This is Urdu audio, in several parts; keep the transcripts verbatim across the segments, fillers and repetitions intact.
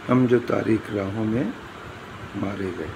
ہم جو تاریک راہوں میں مارے گئے،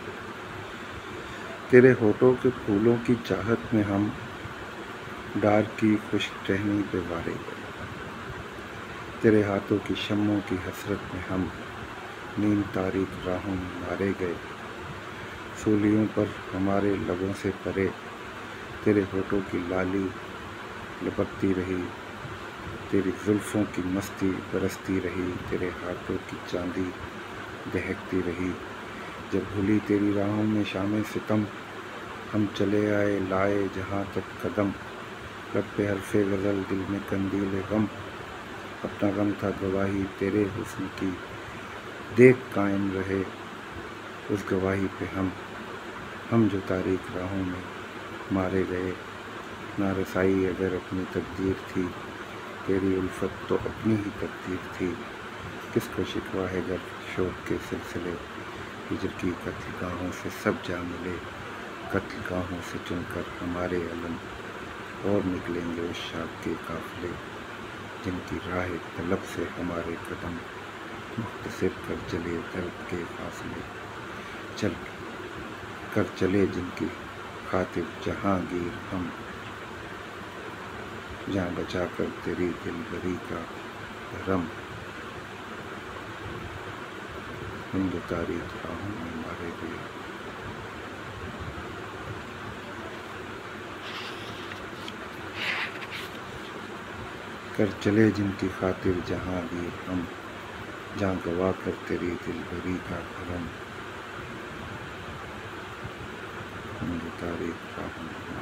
تیرے ہونٹوں کے پھولوں کی چاہت میں ہم ڈار کی خشک ٹہنی پہ وارے گئے، تیرے ہاتھوں کی شمعوں کی حسرت میں ہم نیم تاریک راہوں میں مارے گئے، سولیوں پر ہمارے لبوں سے پرے تیرے ہونٹوں کی لالی لپکتی رہی، تیری زلفوں کی مستی برستی رہی، تیرے ہاتھوں کی چاندی دہکتی رہی، جب بھولی تیری راہوں میں شام ستم، ہم چلے آئے لائے جہاں تک قدم، لب پہ حرف غزل دل میں قندیل غم، اپنا غم تھا گواہی تیرے حسن کی، دیکھ قائم رہے اس گواہی پہ ہم ہم جو تاریک راہوں میں مارے گئے، نارسائی اگر اپنی تقدیر تھی، تیری الفت تو اپنی ہی تقدیر تھی، کس کو شکوہ ہے گر شوق کے سلسلے، ہجر کی قتل گاہوں سے سب جا ملے، قتل گاہوں سے چن کر ہمارے علم، اور نکلیں گے اس شاخ کے قافلے، جن کی راہ طلب سے ہمارے قدم، مختصر کر چلے درد کے فاصلے، چل کر چلے جن کی خاطر جہانگیر ہم، جاں بچا کر تیری دلبری کا بھرم، ہم جو تاریک راہوں میں مارے گئے۔ کر چلے جن کی خاطر جہانگیر ہم، جاں گوا کر تیری دلبری کا بھرم، ہم جو تاریک راہوں میں